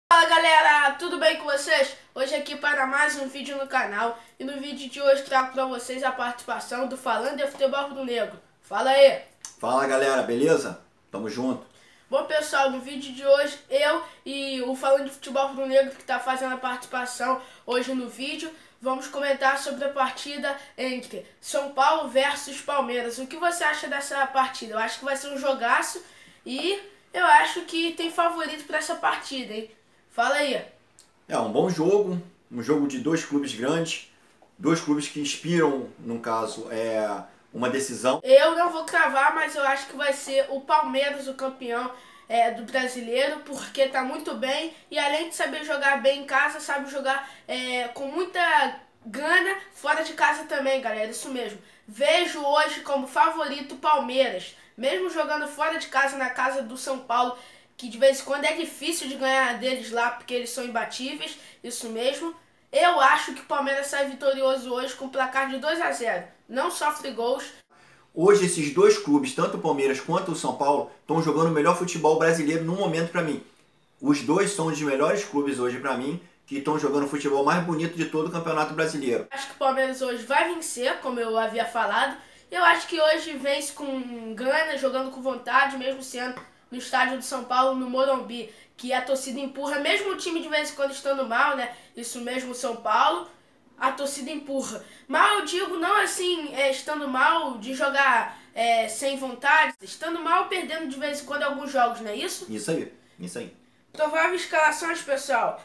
Fala galera, tudo bem com vocês? Hoje aqui para mais um vídeo no canal. E no vídeo de hoje trago para vocês a participação do Falando de Futebol Rubro-Negro. Fala aí! Fala galera, beleza? Tamo junto. Bom pessoal, no vídeo de hoje eu e o Falando de Futebol Rubro-Negro que está fazendo a participação hoje no vídeo, vamos comentar sobre a partida entre São Paulo versus Palmeiras. O que você acha dessa partida? Eu acho que vai ser um jogaço e eu acho que tem favorito para essa partida, hein? Fala aí. É um bom jogo, um jogo de dois clubes grandes, dois clubes que inspiram, no caso, uma decisão. Eu não vou cravar, mas eu acho que vai ser o Palmeiras o campeão do brasileiro, porque tá muito bem e além de saber jogar bem em casa, sabe jogar com muita gana fora de casa também, galera, isso mesmo. Vejo hoje como favorito o Palmeiras, mesmo jogando fora de casa na casa do São Paulo, que de vez em quando é difícil de ganhar deles lá, porque eles são imbatíveis, isso mesmo. Eu acho que o Palmeiras sai vitorioso hoje com placar de 2-0, não sofre gols. Hoje esses dois clubes, tanto o Palmeiras quanto o São Paulo, estão jogando o melhor futebol brasileiro no momento pra mim. Os dois são os melhores clubes hoje pra mim, que estão jogando o futebol mais bonito de todo o Campeonato Brasileiro. Acho que o Palmeiras hoje vai vencer, como eu havia falado. Eu acho que hoje vence com gana, jogando com vontade, mesmo sendo no estádio do São Paulo, no Morumbi, que a torcida empurra, mesmo o time de vez em quando estando mal, né? Isso mesmo, São Paulo, a torcida empurra. Mal eu digo, não assim, estando mal de jogar sem vontade, estando mal perdendo de vez em quando alguns jogos, não é isso? Isso aí, isso aí. Prováveis escalações, pessoal,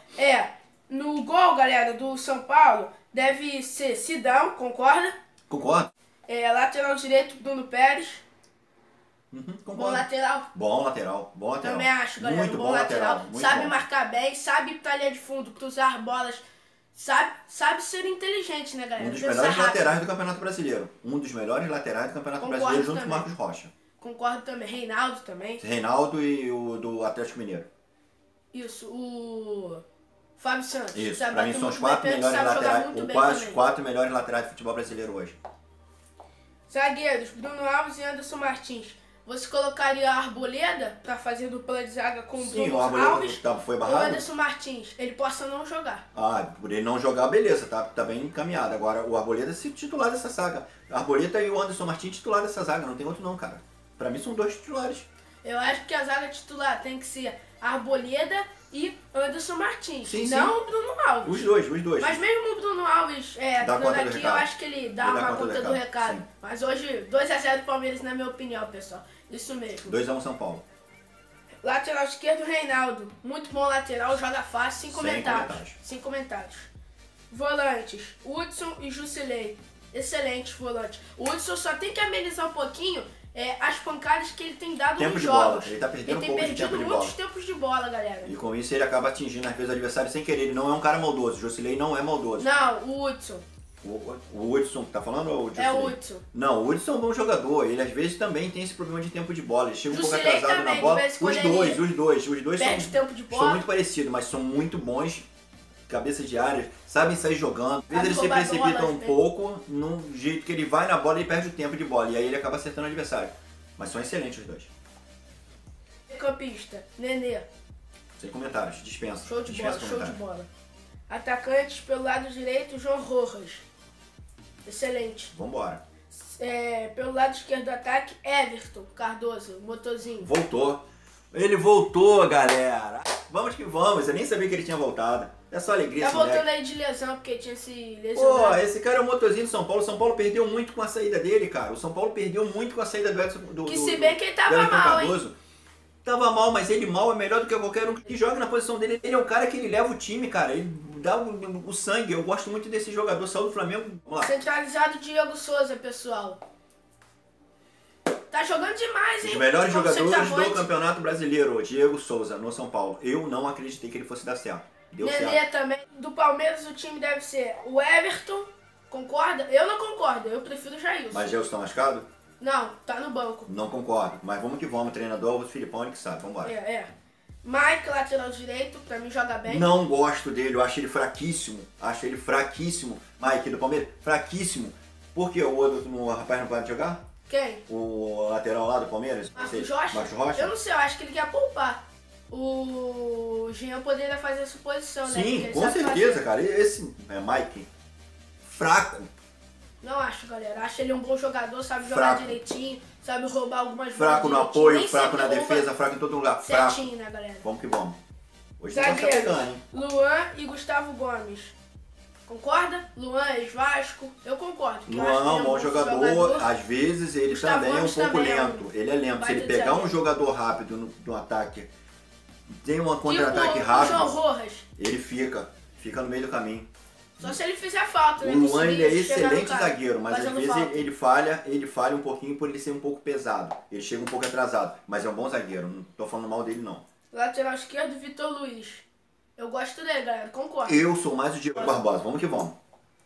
no gol, galera, do São Paulo, deve ser Sidão, concorda? Concordo? Lateral direito, Bruno Pérez. Concordo. Bom lateral. Bom lateral, bom lateral. Também acho, galera. Muito bom lateral. muito sabe bom. marcar bem, sabe ir pra linha de fundo, cruzar bolas. Sabe ser inteligente, né, galera? Um dos Pensar melhores rápido. laterais do Campeonato Brasileiro. Um dos melhores laterais do Campeonato Concordo Brasileiro, junto também. com o Marcos Rocha. Concordo também. Reinaldo também. Reinaldo e o do Atlético Mineiro. Isso, o Fábio Santos. Isso, Sabe pra mim bater são os muito bem quatro pênalti, melhores sabe jogar laterais, muito ou bem quase os também. quatro melhores laterais do futebol brasileiro hoje. Zagueiros, Bruno Alves e Anderson Martins. Você colocaria a Arboleda pra fazer dupla de zaga com o Sim, Bruno o Arboleda Alves foi ou barrado. Anderson Martins? Ele possa não jogar. Ah, por ele não jogar, beleza, tá bem encaminhado. Agora o Arboleda é titular dessa zaga. A Arboleda e o Anderson Martins titular dessa zaga, não tem outro não, cara. Pra mim são dois titulares. Eu acho que a zaga titular tem que ser Arboleda e Anderson Martins, Sim, não sim. o Bruno Alves. Os dois. Mas mesmo o Bruno Alves Dá entrando conta do aqui, eu recado. acho que ele dá Ele dá uma conta do conta do recado, recado. sim. Mas hoje, 2-0 Palmeiras, na minha opinião, pessoal. Isso mesmo. 2-1 São Paulo. Lateral esquerdo, Reinaldo. Muito bom lateral, joga fácil, sem comentários. comentários. Sem comentários. Volantes, Hudson e Jusilei. Excelentes volantes. O Hudson só tem que amenizar um pouquinho as pancadas que ele tem dado Tempo nos de bola. jogos. Ele tá perdendo um tem pouco de perdido tempo de muitos bola. tempos de bola, galera. E com isso ele acaba atingindo às vezes o adversário sem querer. Ele não é um cara maldoso. O Josilei não é maldoso. Não, o Hudson. O Hudson que tá falando ou o Josilei? É o Hudson. Não, o Hudson é um bom jogador. Ele às vezes também tem esse problema de tempo de bola. Ele chega um pouco Jusilei atrasado também, na bola. de vez em quando Os dois perde tempo de são bola. muito parecidos, mas são muito bons. Cabeça de área, sabem sair jogando. Às vezes ele se roubar precipita bolas, um né? pouco no jeito que ele vai na bola e perde o tempo de bola. E aí ele acaba acertando o adversário. Mas são excelentes os dois. Campista, Nenê. Sem comentários, dispensa. Show de Dispensa bola, show de comentários. bola. Atacantes pelo lado direito, João Rojas. Excelente. Vambora. Pelo lado esquerdo do ataque, Everton Cardoso, motorzinho. Voltou. Ele voltou, galera. Vamos que vamos. Eu nem sabia que ele tinha voltado. É só alegria, Tá esse voltando moleque. aí de lesão, porque tinha se Pô, lesionado. esse cara é o motorzinho do São Paulo. O São Paulo perdeu muito com a saída dele, cara. O São Paulo perdeu muito com a saída do Edson. Que se bem que ele tava Wellington mal, hein? Cardoso. Tava mal, mas ele mal é melhor do que qualquer um que joga na posição dele. Ele é um cara que ele leva o time, cara. Ele dá o sangue. Eu gosto muito desse jogador. Saiu do Flamengo. Vamos lá. Centralizado Diego Souza, pessoal. Tá jogando demais, hein? Os melhores Como jogadores centroavante. do Campeonato Brasileiro, Diego Souza, no São Paulo. Eu não acreditei que ele fosse dar certo. Deu certo. Nenê também. Do Palmeiras o time deve ser o Everton. Concorda? Eu não concordo. Eu prefiro o Jailson. Mas Gelson tá machucado? Não, tá no banco. Não concordo. Mas vamos que vamos. Treinador, o Filipão, ele que sabe. Vambora. Mike, lateral direito, pra mim joga bem. Não gosto dele. Eu acho ele fraquíssimo. Acho ele fraquíssimo. Mike do Palmeiras, fraquíssimo. Por que o outro rapaz não pode jogar? Quem? O lateral lá do Palmeiras? Marcos Rocha? Marcos Rocha? Eu não sei, eu acho que ele quer poupar o Jean poderia fazer essa posição, né? Sim, Porque ele com sabe certeza, fazer. cara. Esse Mike, fraco. Não acho, galera. Acho ele um bom jogador, sabe jogar Fraco. direitinho, sabe roubar algumas bolas Fraco no direitinho, apoio, nem fraco sempre na rouba defesa, fraco em todo lugar. Fraco. certinho, né, galera? Vamos que vamos. Hoje nós tá Zagueiro, pegando, hein? Luan e Gustavo Gomes. Concorda? Luan, ex-Vasco. Eu concordo. porque eu acho que ele é Luan, um bom jogador. Às vezes ele Gustavo também é um Gomes pouco também é um lento. Ele é lento. Se baita ele de pegar um zagueiro. jogador rápido no ataque, tem um contra-ataque Tipo, o rápido, João Rojas. ele fica no meio do caminho. Só se ele fizer falta, né? O Luan ele é Conseguir chegar no excelente cara, zagueiro, mas às fazendo vezes falta. ele falha um pouquinho por ele ser um pouco pesado. Ele chega um pouco atrasado, mas é um bom zagueiro. Não tô falando mal dele, não. Lateral esquerdo, Vitor Luiz. Eu gosto dele, galera. Concordo. Eu sou mais o Diego Barbosa. Vamos que vamos.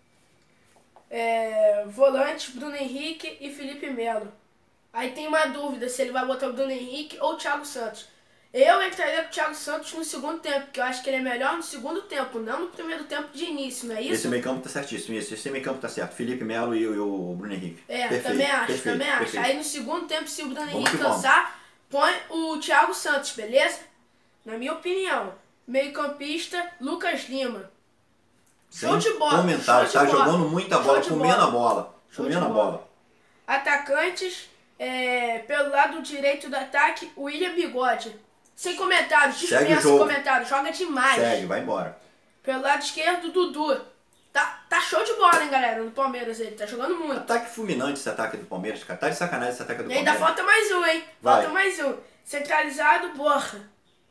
Volantes, Bruno Henrique e Felipe Melo. Aí tem uma dúvida se ele vai botar o Bruno Henrique ou o Thiago Santos. Eu entraria com o Thiago Santos no segundo tempo, porque eu acho que ele é melhor no segundo tempo, não no primeiro tempo de início, não é Esse isso? meio campo tá certíssimo. Esse meio campo tá certo. Felipe Melo e o Bruno Henrique. Também acho, perfeito, também acho. perfeito. Aí no segundo tempo, se o Bruno Vamos Henrique que vamos. cansar, põe o Thiago Santos, beleza? Na minha opinião. Meio campista, Lucas Lima. Show de bola. Comentário, show tá de bola. jogando muita Show bola, de comendo a bola. Show de Comendo a bola. bola. Atacantes, pelo lado direito do ataque, William Bigode. Sem comentários, Segue o dispensa jogo. comentários, joga demais. Segue, vai embora. Pelo lado esquerdo, Dudu. Tá show de bola, hein, galera, no Palmeiras ele, tá jogando muito. Ataque fulminante esse ataque do Palmeiras, cara. Tá de sacanagem esse ataque do E ainda Palmeiras. falta mais um, hein? Vai. Falta mais um. Centralizado, Borja.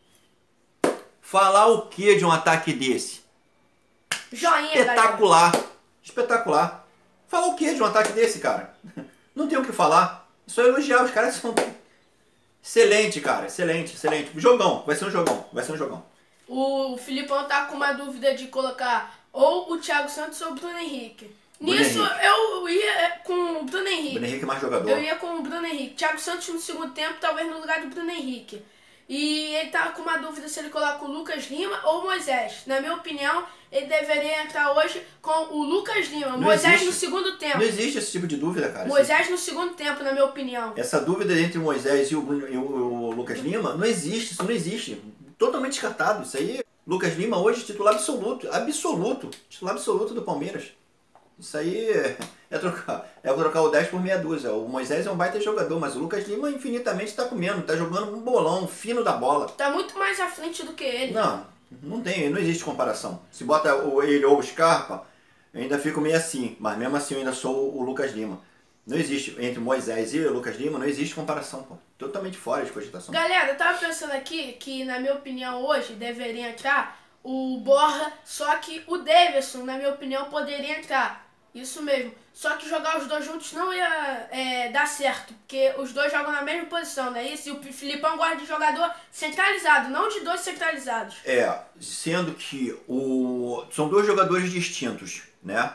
Falar o que de um ataque desse? Joinha, galera. Espetacular. Espetacular. Falar o que de um ataque desse, cara? Não tem o que falar. Só elogiar. Os caras são... Excelente, cara. Excelente, excelente. Jogão. Vai ser um jogão. Vai ser um jogão. O Filipão tá com uma dúvida de colocar ou o Thiago Santos ou o Bruno Henrique. Bruno Nisso, Henrique. eu ia com o Bruno Henrique. Bruno Henrique é mais jogador. Eu ia com o Bruno Henrique. Thiago Santos no segundo tempo, talvez no lugar do Bruno Henrique. E ele tá com uma dúvida se ele coloca o Lucas Lima ou o Moisés. Na minha opinião, ele deveria entrar hoje com o Lucas Lima. Não Moisés existe. no segundo tempo. Não existe esse tipo de dúvida, cara. Moisés no segundo tempo, na minha opinião. Essa dúvida entre o Moisés e o Lucas Lima não existe. Isso não existe. Totalmente descartado. Isso aí... Lucas Lima hoje titular absoluto. Absoluto. Titular absoluto do Palmeiras. Isso aí é trocar o 10 por meia dúzia. O Moisés é um baita jogador, mas o Lucas Lima infinitamente tá comendo, tá jogando um bolão fino da bola. Tá muito mais à frente do que ele. Não tem, não existe comparação. Se bota ele ou o Scarpa, eu ainda fico meio assim, mas mesmo assim eu ainda sou o Lucas Lima. Não existe, entre o Moisés e o Lucas Lima, não existe comparação, pô. Totalmente fora de cogitação. Galera, eu tava pensando aqui que, na minha opinião, hoje deveria entrar o Borja, só que o Davidson, na minha opinião, poderia entrar. Isso mesmo. Só que jogar os dois juntos não ia dar certo, porque os dois jogam na mesma posição, não é isso? E o Filipão gosta de jogador centralizado, não de dois centralizados. Sendo que são dois jogadores distintos, né?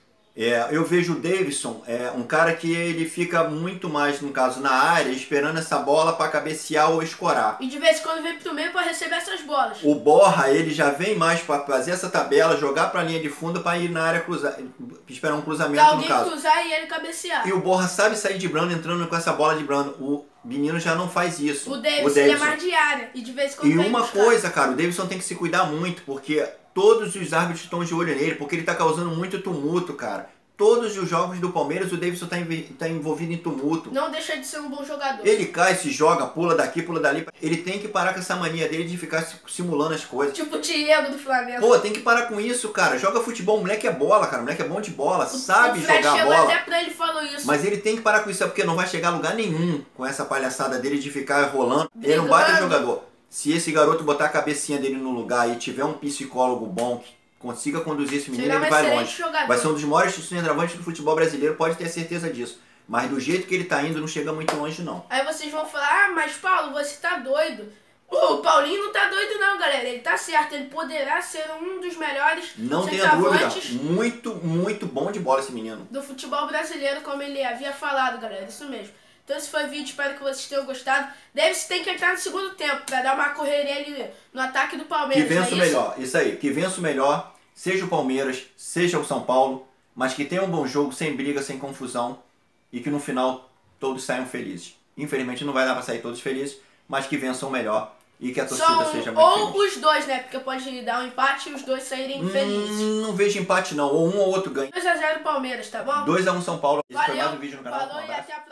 Eu vejo o Davidson, um cara que ele fica muito mais, no caso, na área, esperando essa bola para cabecear ou escorar. E de vez em quando vem pro meio para receber essas bolas. O Borja, ele já vem mais para fazer essa tabela, jogar para a linha de fundo para ir na área cruzar, esperar um cruzamento, Pra no alguém caso. cruzar e ele cabecear. E o Borja sabe sair de Brando, entrando com essa bola de Brando. O menino já não faz isso. O Davidson, ele é mais de área. E de vez em quando E vem uma buscar. coisa, cara, o Davidson tem que se cuidar muito, porque todos os árbitros estão de olho nele, porque ele tá causando muito tumulto, cara. Todos os jogos do Palmeiras, o Davidson tá envolvido em tumulto. Não deixa de ser um bom jogador. Ele cai, se joga, pula daqui, pula dali. Ele tem que parar com essa mania dele de ficar simulando as coisas. Tipo o Diego do Flamengo. Pô, tem que parar com isso, cara. Joga futebol, o moleque é bola, cara. O moleque é bom de bola, sabe o Fred jogar chegou bola. até pra ele e falou isso. Mas ele tem que parar com isso, porque não vai chegar a lugar nenhum com essa palhaçada dele de ficar rolando. Ele é um baita jogador. Se esse garoto botar a cabecinha dele no lugar e tiver um psicólogo bom que consiga conduzir esse menino, ele vai longe. Jogador. Vai ser um dos maiores centroavantes do futebol brasileiro, pode ter certeza disso. Mas do jeito que ele tá indo, não chega muito longe, não. Aí vocês vão falar, mas Paulo, você tá doido. O Paulinho não tá doido não, galera. Ele tá certo, ele poderá ser um dos melhores Não tenha dúvida. centroavantes Muito, muito bom de bola esse menino. do futebol brasileiro, como ele havia falado, galera. Isso mesmo. Então esse foi o vídeo, espero que vocês tenham gostado. Deve-se ter que entrar no segundo tempo, pra dar uma correria ali no ataque do Que Palmeiras. vença o não é isso? melhor. Isso aí, que vença o melhor, seja o Palmeiras, seja o São Paulo, mas que tenha um bom jogo, sem briga, sem confusão, e que no final todos saiam felizes. Infelizmente não vai dar pra sair todos felizes, mas que vençam o melhor e que a torcida seja muito ou feliz. os dois, né? Porque pode dar um empate e os dois saírem felizes. Não vejo empate não, ou um ou outro ganha. 2 a 0 Palmeiras, tá bom? 2 a 1 São Paulo. Esse foi mais Valeu, um vídeo no canal. Um falou e abraço. até a próxima.